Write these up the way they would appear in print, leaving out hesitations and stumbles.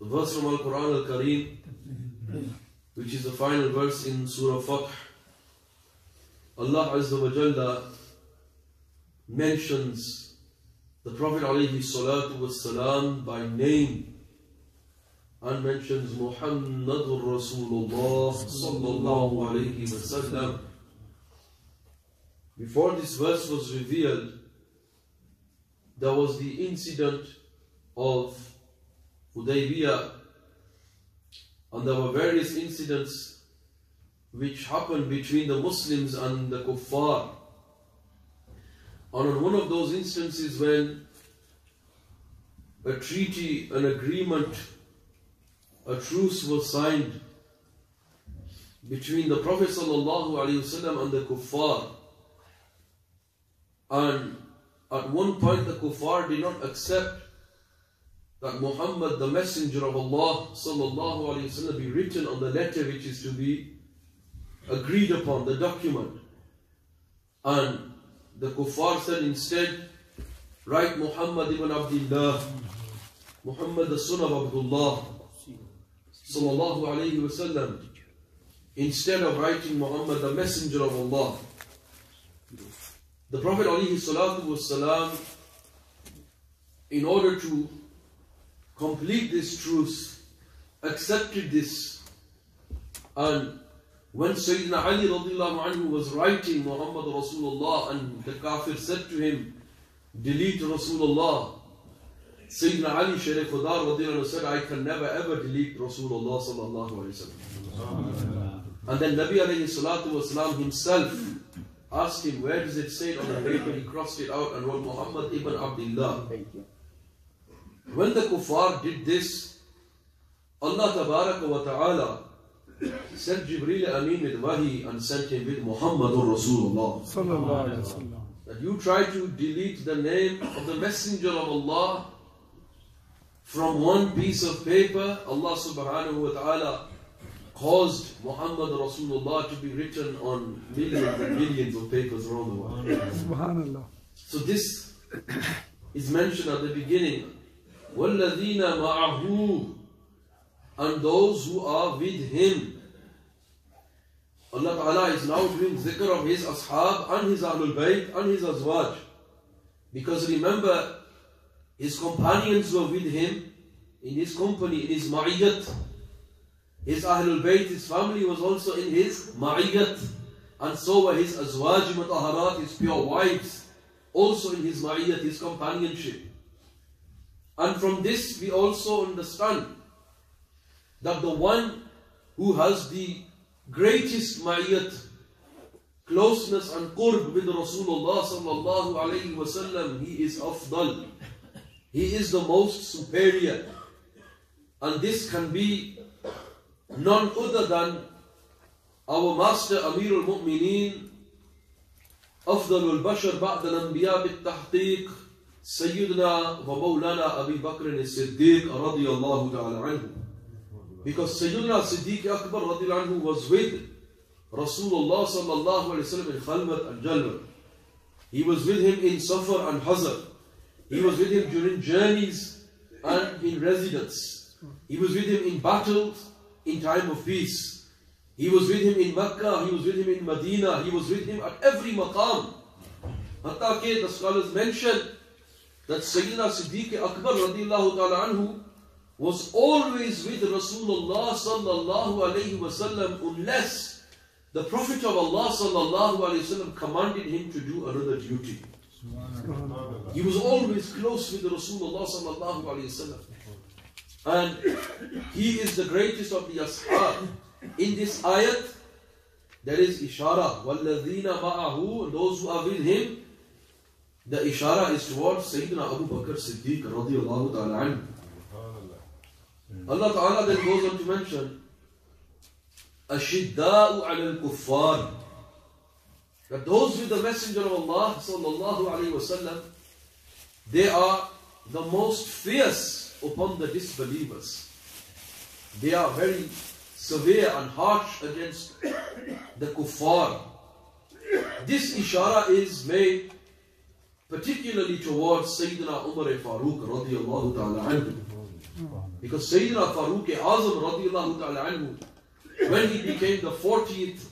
The verse from Al-Quran Al-Kareem, which is the final verse in Surah Fath. Allah Azza wa Jalla mentions the Prophet alayhi salatu wassalam by name and mentions Muhammadur Rasulullah sallallahu alayhi wasallam. Before this verse was revealed, there was the incident of Hudaybiyah, and there were various incidents which happened between the Muslims and the Kuffar. And on one of those instances, when a treaty, an agreement, a truce was signed between the Prophet ﷺ and the Kuffar, and at one point the Kuffar did not accept that Muhammad, the Messenger of Allah ﷺ, be written on the letter which is to be agreed upon, the document. And the Kuffar said instead, write Muhammad ibn Abdullah, Muhammad the son of Abdullah sallallahu alayhi wasallam, instead of writing Muhammad the Messenger of Allah. The Prophet alayhi salatu wasalam, in order to complete this truce, accepted this. And when Sayyidina Ali radiallahu anhu was writing Muhammad Rasulullah, and the Kafir said to him, delete Rasulullah, Sayyidina Ali Sharif Khudar radiallahu anhu said, I can never ever delete Rasulullah sallallahu alayhi wa sallam. And then Nabi alayhi salatu wasalam himself asked him, where does it say it on the paper? He crossed it out and wrote Muhammad ibn Abdullah. When the Kuffar did this, Allah Tabaraka wa Ta'ala sent Jibreel Amin with Wahi and sent him with Muhammadur Rasulullah. That you try to delete the name of the Messenger of Allah from one piece of paper, Allah Subhanahu wa Ta'ala caused Muhammad Rasulullah to be written on millions and millions of papers around the world. Subhanallah. So this is mentioned at the beginning. وَالَّذِينَ مَعَهُ, and those who are with him. Allah Ta'ala is now doing zikr of his ashab and his Ahlul Bayt and his azwaj. Because remember, his companions were with him, in his company, in his ma'iyyat. His Ahlul Bayt, his family was also in his ma'iyyat. And so were his azwaj mutaharat, his pure wives, also in his ma'iyyat, his companionship. And from this we also understand that the one who has the greatest ma'iyyat, closeness and qurb with Rasulullah sallallahu alayhi wa sallam, he is afdal. He is the most superior. And this can be none other than our master Amir al-Mu'mineen, أفضل البشر بعد الأنبياء بالتحقيق, Sayyidina wa Mawlana Abi Bakr as-Siddiq radiyallahu ta'ala anhu. Because Sayyidina Siddiq Akbar radiyallahu anhu was with Rasulullah sallallahu alayhi wa sallam in Khalwat and Jalwat. He was with him in Safar and Hazar. He was with him during journeys and in residence. He was with him in battles, in time of peace. He was with him in Makkah, he was with him in Medina, he was with him at every maqam. Hatta ke the scholars mention that Sayyidina Siddiq Akbar radiyallahu ta'ala anhu was always with Rasulullah sallallahu alayhi wa sallam, unless the Prophet of Allah sallallahu alayhi wa sallam commanded him to do another duty. He was always close with Rasulullah sallallahu alayhi wa sallam. And he is the greatest of the ashab. In this ayat, there is ishara, وَالَّذِينَ مَعَهُ, those who are with him. The ishara is towards Sayyidina Abu Bakr Siddiq radiyallahu ta'ala anhu. Allah Ta'ala then goes on to mention أَشِدَّاءُ عَلَى الْكُفَّارِ, that those with the Messenger of Allah sallallahu alayhi wa sallam, they are the most fierce upon the disbelievers. They are very severe and harsh against the kuffar. This ishara is made particularly towards Sayyidina Umar Farooq radiyallahu ta'ala anhu. Because Sayyidina Farooq Azam radiallahu ta'ala anhu, when he became the 40th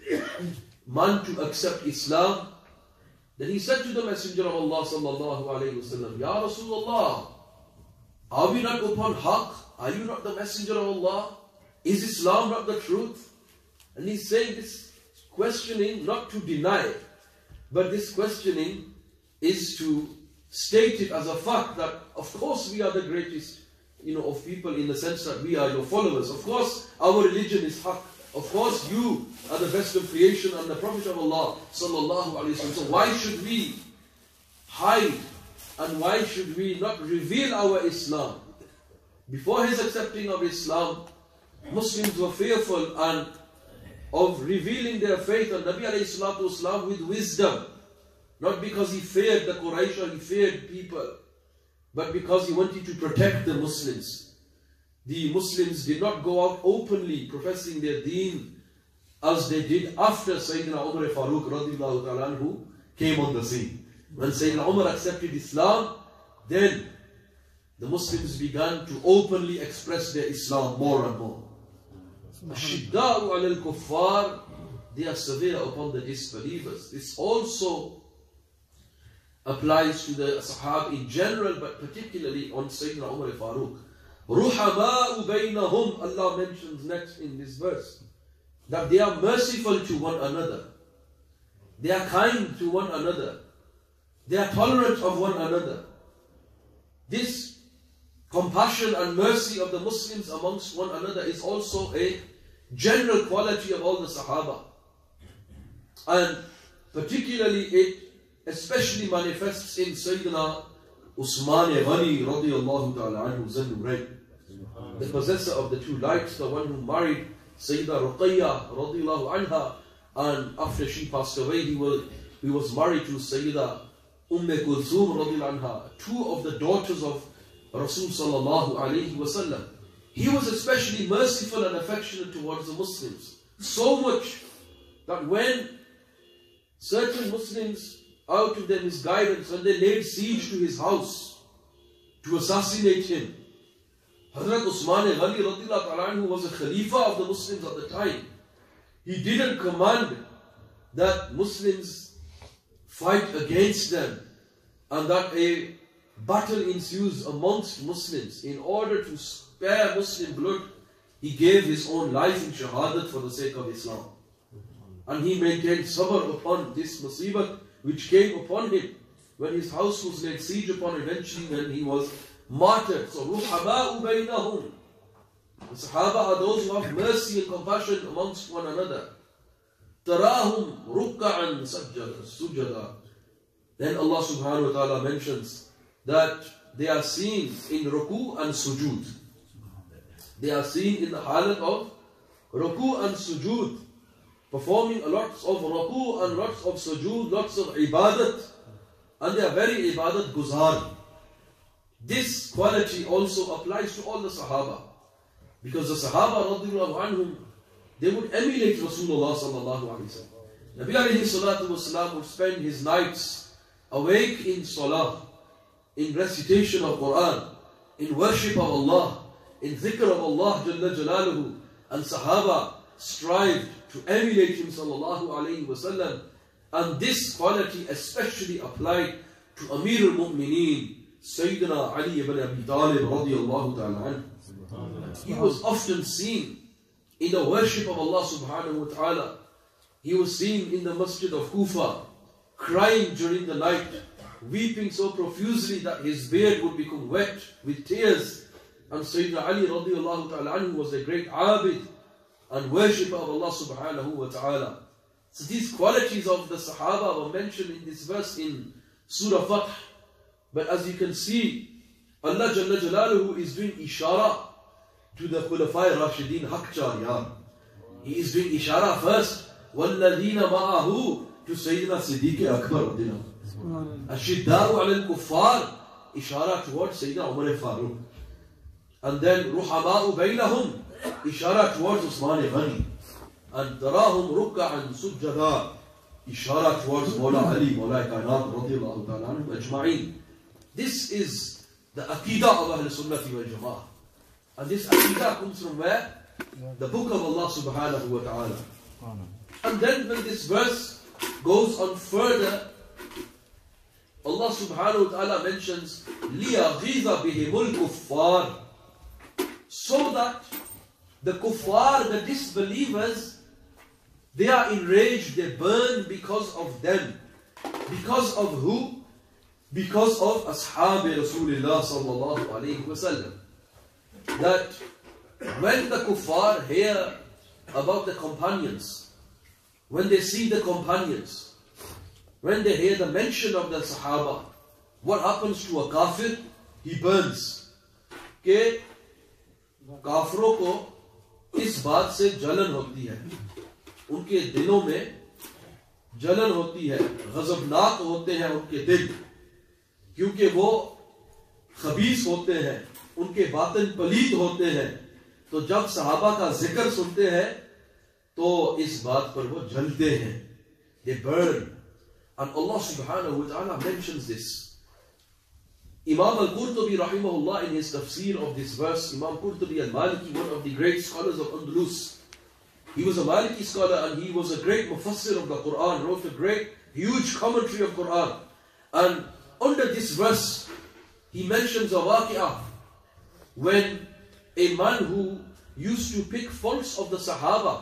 man to accept Islam, then he said to the Messenger of Allah sallallahu alayhi wasallam, Ya Rasulullah, are we not upon haqq? Are you not the Messenger of Allah? Is Islam not the truth? And he's saying this questioning not to deny, but this questioning is to state it as a fact that of course we are the greatest, of people in the sense that we are your followers. Of course our religion is haqq. Of course you are the best of creation and the Prophet of Allah sallallahu alaihi wasallam. So why should we hide and why should we not reveal our Islam? Before his accepting of Islam, Muslims were fearful and of revealing their faith on Nabi alayhi salatu wasalam with wisdom. Not because he feared the Quraysh or he feared people, but because he wanted to protect the Muslims. The Muslims did not go out openly professing their deen as they did after Sayyidina Umar Farooq radiallahu ta'ala anhu came on the scene. When Sayyidina Umar accepted Islam, then the Muslims began to openly express their Islam more and more. Ashidda'u ala al-kuffar, they are severe upon the disbelievers. This also applies to the Sahaba in general, but particularly on Sayyidina Umar Farooq. Ruhama'u baynahum, Allah mentions next in this verse, that they are merciful to one another. They are kind to one another. They are tolerant of one another. This compassion and mercy of the Muslims amongst one another is also a general quality of all the Sahaba. And particularly it especially manifests in Sayyidina Usman Ghani radiallahu ta'ala anhu Zannurayn, the possessor of the two lights, the one who married Sayyida Ruqayya radiallahu anha, and after she passed away he was married to Sayyida Kulthum radiallahu anha, two of the daughters of Rasul sallallahu alayhi wasallam. He was especially merciful and affectionate towards the Muslims. So much that when certain Muslims, out of their misguidance, when they laid siege to his house to assassinate him, Hazrat Usman Ghani radiallahu ta'ala anhu was a Khalifa of the Muslims at the time. He didn't command that Muslims fight against them and that a battle ensues amongst Muslims. In order to spare Muslim blood, he gave his own life in shahadat for the sake of Islam. And he maintained sabr upon this musibah which came upon him when his house was laid siege upon eventually when he was martyred. So ruhama'u baynahum, the Sahaba are those who have mercy and compassion amongst one another. Tarahum rukka'an sujada. Then Allah subhanahu wa ta'ala mentions that they are seen in ruku and sujud. They are seen in the halat of ruku and sujud, performing lots of ruku and lots of sujud, lots of ibadat, and they are very ibadat guzar. This quality also applies to all the Sahaba, because the Sahaba radiallahu anhum, they would emulate Rasulullah sallallahu alayhi wa sallam. Nabi alayhi salatu wasalam would spend his nights awake in salah, in recitation of Quran, in worship of Allah, in dhikr of Allah Jalla Jalaluhu, and Sahaba strived to emulate him sallallahu alayhi wasallam. And this quality especially applied to Amir al-Mu'mineen, Sayyidina Ali ibn Abi Talib radiyallahu ta'ala anhu. He was often seen in the worship of Allah subhanahu wa ta'ala. He was seen in the masjid of Kufa, crying during the night, weeping so profusely that his beard would become wet with tears. And Sayyidina Ali radiallahu ta'ala anhu was a great abid and worshipper of Allah subhanahu wa ta'ala. So these qualities of the Sahaba were mentioned in this verse in Surah Fath. But as you can see, Allah Jalla Jalaluhu is doing ishara to the Khulafai Rashidin Haq Jariyah. He is doing ishara first, وَالَّذِينَ مَعَهُ, to Sayyidina Siddiq Akbar. Ashidda'u ala al-kuffar, ishara towards Sayyidina Umar Farooq. And then Ruhama'u baynahum, ishara towards Usman Ghani. And Tarahum rukka'an sujjada, ishara towards Mawla Ali, Mawla Kainat radiyallahu ta'ala anhu ajma'in. This is the Aqidah of Ahl Sunnati wal Jama'ah. And this aqidah comes from where? The book of Allah subhanahu wa ta'ala. And then when this verse goes on further, Allah subhanahu wa ta'ala mentions لِيَغِيظَ بِهِمُ الْكُفَّارِ, so that the kuffar, the disbelievers, they are enraged, they burn because of them. Because of who? Because of Ashab Rasulullah sallallahu alayhi wa sallam. That when the kuffar hear about the companions, when they see the companions, when they hear the mention of the Sahaba, what happens to a kafir? He burns. कि काफरों को इस बात से जलन होती है, उनके दिलों में जलन होती है, गजबनाक होते हैं उनके दिल, क्योंकि वो खबीस होते हैं, उनके बातिन पलीद होते हैं. तो जब सहाबा का जिक्र सुनते हैं तो इस बात पर वो जलते हैं. They burn. And Allah subhanahu wa ta'ala mentions this. Imam al-Qurtubi rahimahullah, in his tafsir of this verse, Imam Qurtubi al-Maliki, one of the great scholars of Andalus, he was a Maliki scholar and he was a great mufassir of the Quran, wrote a great, huge commentary of Quran. And under this verse, he mentions a waqi'ah when a man who used to pick faults of the Sahaba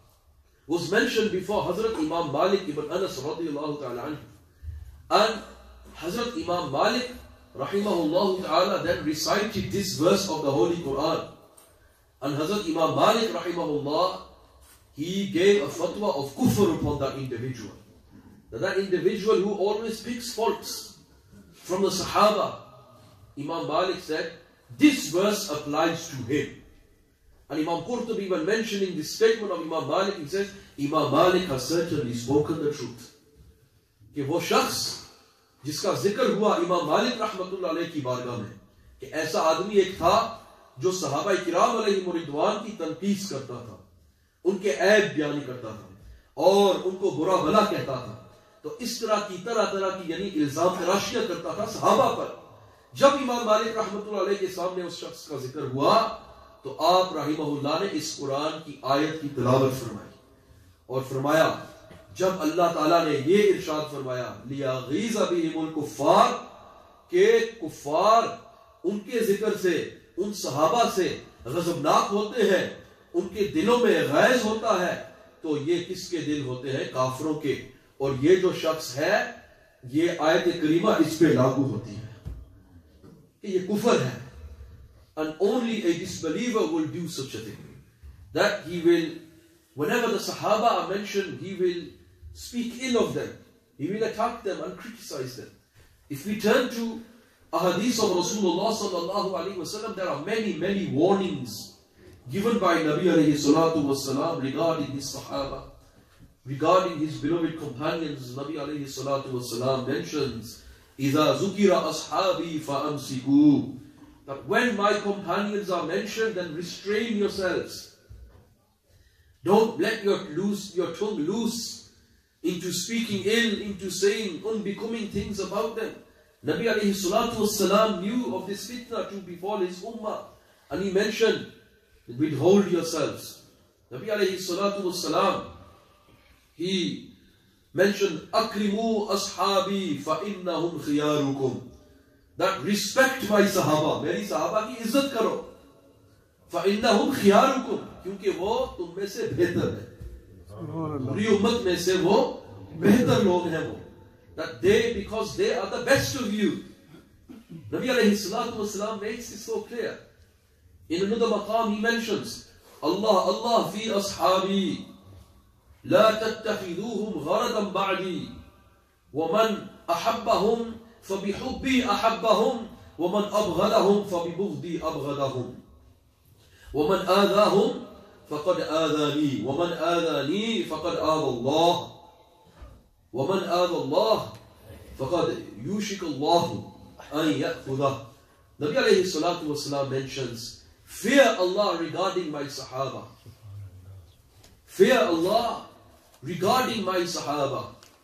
was mentioned before Hazrat Imam Malik ibn Anas radiyallahu ta'ala anhu. And Hazrat Imam Malik rahimahullah ta'ala then recited this verse of the Holy Quran. And Hazrat Imam Malik rahimahullah, he gave a fatwa of kufr upon that individual. That individual who always picks faults from the Sahaba, Imam Malik said, this verse applies to him. And Imam Qurtubi, when mentioning this statement of Imam Malik, he says, Imam Malik has certainly spoken the truth. कि वो शख्स जिसका जिक्र हुआ इमाम मालिक रहमतुल्लाह अलैह की बारगाह में, कि ऐसा आदमी एक था जो सहाबा किराम अलैहिम रिदवान की तनकीस करता था, उनके ऐब बयान करता था और उनको बुरा भला कहता था. तो इस तरह की यानी इल्जाम तराशियां करता था सहाबा पर. जब इमाम मालिक रहमतुल्लाह अलैह के सामने उस शख्स का जिक्र हुआ तो आप रहिमहुल्लाह ने इस कुरान की आयत की तिलावत फरमाई और फरमाया, जब अल्लाह ताला ने ये इरशाद फरमाया लियागीज़ बिहिमुल कुफ़ार, के कुफ़ार उनके जिक्र से, उन सहाबा से गज़बनाक होते हैं, उनके दिलों में गैज़ होता है, तो ये किसके दिल होते हैं? काफिरों के. और ये जो शख्स है, ये आयत करीमा इस पे लागू होती है कि ये कुफर है. And only a disbeliever will do such a thing. That he will, whenever the Sahaba are mentioned, he will speak ill of them. He will attack them and criticize them. If we turn to ahadith of Rasulullah sallallahu alaihi wasallam, there are many warnings given by Nabi alayhi salatu wasalam regarding his Sahaba, regarding his beloved companions. Nabi alayhi salatu wasalam mentions, إِذَا ذُكِرَ أَصْحَابِي فَأَمْسِكُوا, that when my companions are mentioned, then restrain yourselves. Don't let your tongue loose into speaking ill, into saying unbecoming things about them. Nabi alayhi salatu wasalam knew of this fitna to befall his ummah, and he mentioned, withhold yourselves. Nabi alayhi salatu wasalam, he mentioned, akrimu ashabi fa innahum khiyarukum, that respect my sahaba, मेरी sahaba की इज्जत करो. fa innahum khiyarukum, क्योंकि वो तुम में से बेहतर है, पूरी उम्मत में से वो बेहतर लोग हैं वो. That they, because they are the best of you. Nabi alayhi salatu wasalam makes it so clear. In another maqam he mentions, Allah fi ashabi, la tattakhiduhum gharadan ba'di, wa man ahabbahum فبحبي أحبهم ومن أبغضهم فببغضي أبغضهم ومن آذاهم فقد آذاني ومن آذاني فقد آذى الله ومن آذى الله فقد يوشك الله أن يأخذه. Nabi alayhi salatu wasalam mentions, fear Allah regarding my Sahaba. Fear Allah regarding my Sahaba.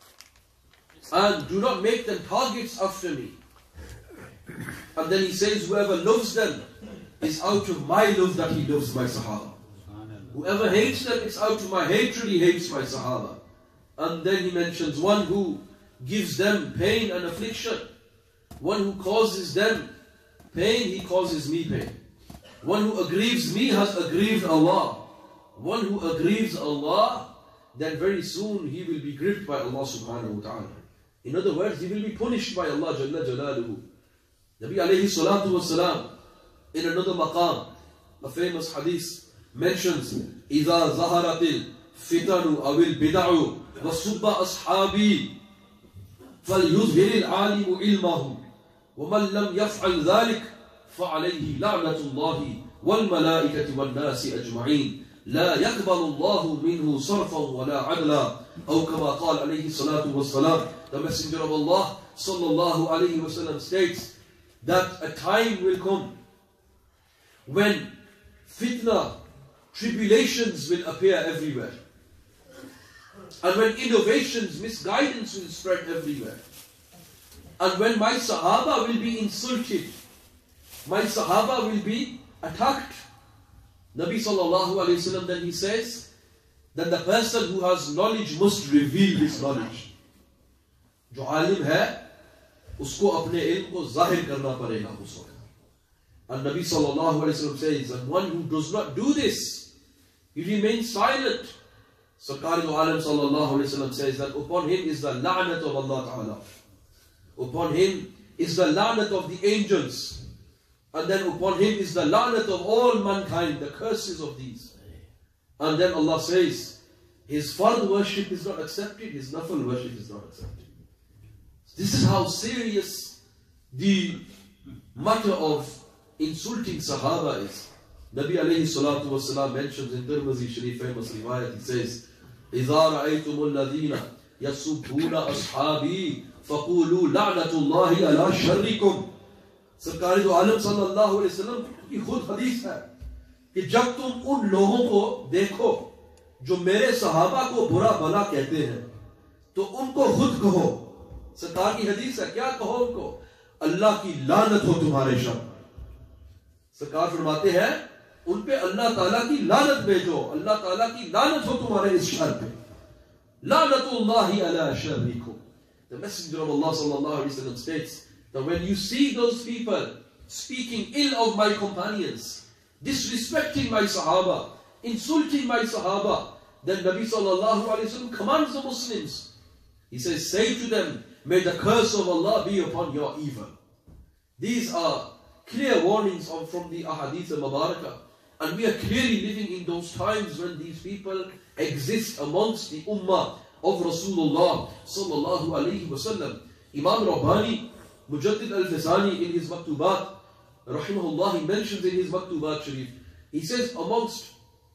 And do not make them targets after me. And then he says, whoever loves them it's out of my love that he loves my Sahaba. Whoever hates them, it's out of my hatred he hates my Sahaba. And then he mentions one who gives them pain and affliction. One who causes them pain, he causes me pain. One who aggrieves me has aggrieved Allah. One who aggrieves Allah, then very soon he will be gripped by Allah subhanahu wa ta'ala. In other words, he will be punished by Allah Jalla Jalaluhu. Nabi alayhi salatu was salam, in another maqam, a famous hadith mentions, إِذَا ظَهَرَتِ الْفِتَنُ أَوِ الْبِدَعُ وَصُبَّ أَصْحَابِي فَلْيُظْهِرِ الْعَالِمُ عِلْمَهُ وَمَنْ لَمْ يَفْعَلْ ذَلِكَ فَعَلَيْهِ لَعْنَةُ اللَّهِ وَالْمَلَائِكَةِ وَالنَّاسِ أَجْمَعِينَ لا يقبل الله منه صرفا ولا عدلا أو كما قال عليه الصلاة والسلام. The Messenger of Allah sallallahu alayhi wa sallam states that a time will come when fitna, tribulations will appear everywhere, and when innovations, misguidance will spread everywhere, and when my Sahaba will be insulted, my Sahaba will be attacked. Nabi sallallahu alayhi wa sallam then he says that the person who has knowledge must reveal his knowledge. जो आलिम है उसको अपने इल्म को जाहिर करना पड़ेगा उस वक्त. And Nabi sallallahu alayhi wa sallam says that one who does not do this, he remains silent. Sarkar al-Alam sallallahu alayhi wa sallam says that upon him is the la'nat of Allah ta'ala. Upon him is the la'nat of the angels. And then upon him is the la'nat of all mankind, the curses of these. And then Allah says, his fard worship is not accepted, his nafal worship is not accepted. This is how serious the matter of insulting Sahaba is. Nabi alayhi salatu wasalam mentions in Tirmidhi Sharif famous riwayat, he says, إِذَا رَأَيْتُمُ الَّذِينَ يَسُبُّونَ أَصْحَابِي فَقُولُوا لَعْنَةُ اللَّهِ عَلَى شَرِّكُمْ. सरकार दो आलम सल्लल्लाहु अलैहि वसल्लम की खुद हदीस है कि जब तुम उन लोगों को देखो जो मेरे सहाबा को बुरा भला कहते हैं तो उनको खुद कहो. सरकार की हदीस है, क्या कहो उनको? अल्लाह की लानत हो तुम्हारे शर. सरकार फरमाते हैं उन पे अल्लाह ताला की लानत भेजो, अल्लाह ताला की लानत हो तुम्हारे इस शर पे. लानतुल्लाहि अला शर्रिकुम. The Messenger of Allah sallallahu alaihi wasallam states that when you see those people speaking ill of my companions, disrespecting my Sahaba, insulting my Sahaba, then Nabi sallallahu alayhi wa sallam commands the Muslims. He says, say to them, may the curse of Allah be upon your evil. These are clear warnings from the Ahadith al-Mubarakah. And we are clearly living in those times when these people exist amongst the Ummah of Rasulullah sallallahu alayhi wa sallam. Imam Rabbani Mujaddid al-Fazani in his Maktubat, rahimahullah, he mentions in his Maktubat Sharif, he says amongst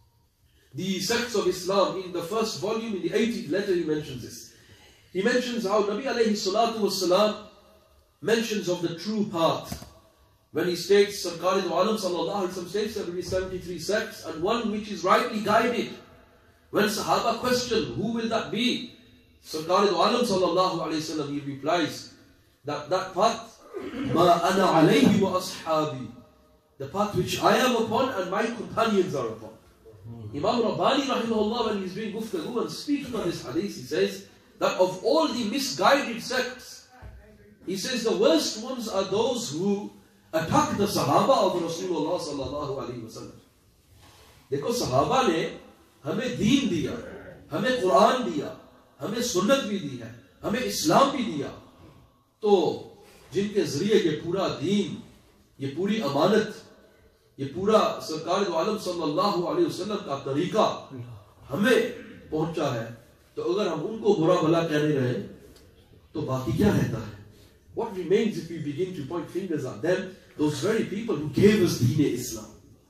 the sects of Islam, in the first volume, in the 18th letter, he mentions this. He mentions how Nabi alayhi salatu wassalam mentions of the true path. When he states, Sarkar al-Alam sallallahu alayhi wa sallam states there will be 73 sects and one which is rightly guided. When Sahaba question, who will that be? Sarkar al-Alam sallallahu alayhi wa sallam, he replies, that path, ma ana alayhi wa ashabi, the path which I am upon and my companions are upon. Imam Rabbani rahimahullah, when he's doing Guftagu and speaking on this hadith, he says that of all the misguided sects, he says the worst ones are those who attack the Sahaba of Rasulullah sallallahu alayhi wa sallam. देखो Sahaba ने हमें दीन दिया, हमें कुरान दिया, हमें सुन्नत भी दी है, हमें इस्लाम भी दिया. तो जिनके जरिए ये पूरा दीन, ये पूरी अमानत, ये पूरा सरकार दो आलम सल्लल्लाहु अलैहि वसल्लम का तरीका हमें पहुंचा है, तो अगर हम उनको बुरा भला कहने रहे तो बाकी क्या रहता है? What remains if we begin to point fingers at them? Those very people who gave us Deen Islam,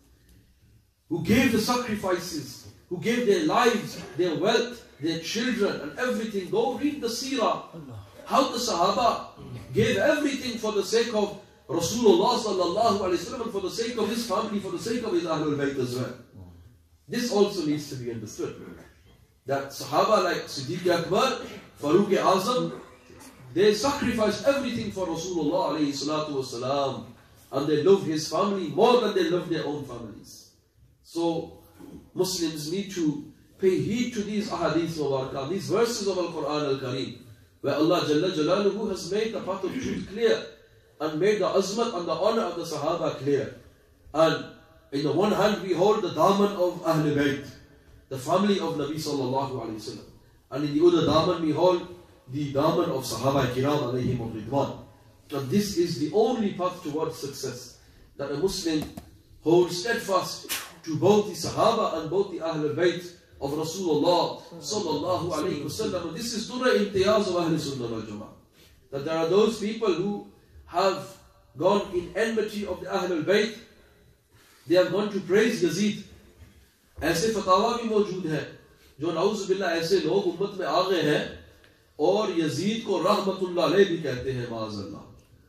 who gave the sacrifices, who gave their lives, their wealth, their children and everything. Go read the seerah, how the Sahaba gave everything for the sake of Rasulullah sallallahu alaihi wasallam, and for the sake of his family, for the sake of his Ahlul Bayt as well. This also needs to be understood. That Sahaba like Siddiq Akbar, Farooq Azam, they sacrificed everything for Rasulullah alayhi salatu wasalam. and they love his family more than they love their own families. So Muslims need to pay heed to these ahadith mubarakah, these verses of Al-Quran Al-Kareem, where Allah Jalla Jalaluhu has made the path of truth clear and made the azmat and the honor of the Sahaba clear. And in the one hand we hold the daman of Ahlul Bayt, the family of Nabi Sallallahu Alaihi Wasallam, and in the other daman we hold the daman of Sahaba Kiram alayhim ridwan. And this is the only path towards success, that a Muslim holds steadfast to both the Sahaba and both the Ahlul Bayt of Rasulullah Sallallahu Alaihi Wasallam. And this is Durra Imtiyaz of Ahl Sunnah wal Jama'ah, that there are those people who have gone in enmity of the Ahlul Bayt. They have gone to praise Yazid. ऐसे फतावा भी मौजूद है जो नाउज़ बिल्लाह ऐसे लोग उम्मत में आ गए हैं और यजीद को रहमतुल्लाह अलैह भी कहते हैं माज़अल्लाह,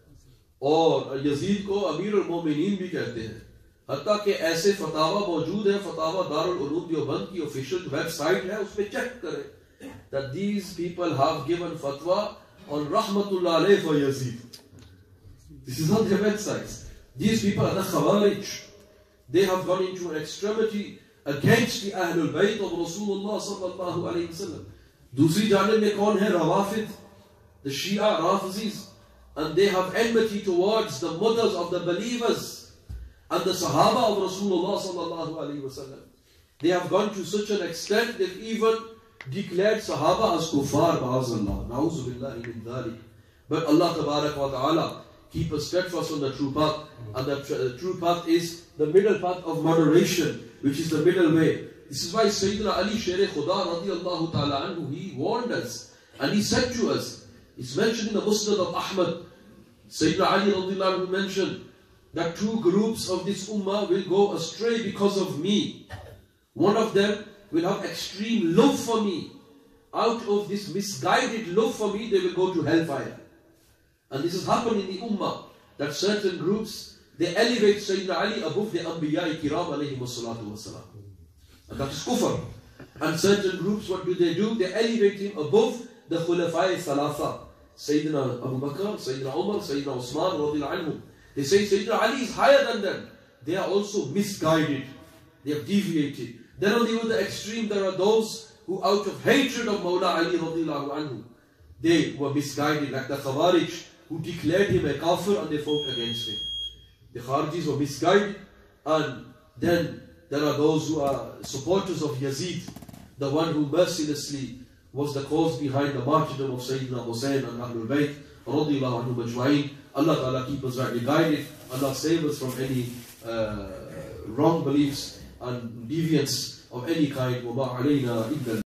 और यजीद को अमीर अल मोमिनीन भी कहते हैं। हत्ता कि ऐसे फतावा मौजूद है, फतावा दारुल उलूम देवबंद की ऑफिशियल वेबसाइट है, उस पे चेक करें that these people have given fatwa on rahmatullah alayh for Yazid. This is not their websites. These people are the Khawarij. They have gone into an extremity against the Ahlul Bayt of Rasulullah sallallahu alayhi wasallam. दूसरी जानिब में कौन है? Rawafid, the Shia Rafizis, and they have enmity towards the mothers of the believers and the Sahaba of Rasulullah sallallahu alayhi wasallam. They have gone to such an extent they've even declared Sahaba as kuffar, ba'azallah, na'uzu billahi min dhalik. But Allah tabarak wa ta'ala keep us steadfast on the true path, and the true path is the middle path of moderation, which is the middle way. This is why Sayyidina Ali Sher Khuda radiyallahu ta'ala anhu, he warned us, and he said to us, it's mentioned in the Musnad of Ahmad, Sayyidina Ali radiyallahu anhu mentioned that two groups of this ummah will go astray because of me. One of them will have extreme love for me. Out of this misguided love for me, they will go to hellfire. And this has happened in the ummah, that certain groups, they elevate Sayyidina Ali above the Anbiya Kiram alayhi wassalatu wassalam. And that is kufr. And certain groups, what do? They elevate him above the Khulafai Thalatha. Sayyidina Abu Bakr, Sayyidina Umar, Sayyidina Usman radiyallahu anhum. They say Sayyidina Ali is higher than them. They are also misguided. They have deviated. Then on the other extreme, there are those who out of hatred of Mawla Ali radiyallahu anhu, they were misguided, like the Khawarij, who declared him a kafir and they fought against him. The Kharijis were misguided, and then there are those who are supporters of Yazid, the one who mercilessly was the cause behind the martyrdom of Sayyidina Hussain and Ahlul Bayt radiyallahu anhu majma'in. Allah Ta'ala keep us rightly guided. Allah save us from any wrong beliefs and deviance of any kind. وَمَا عَلَيْنَا إِلَّا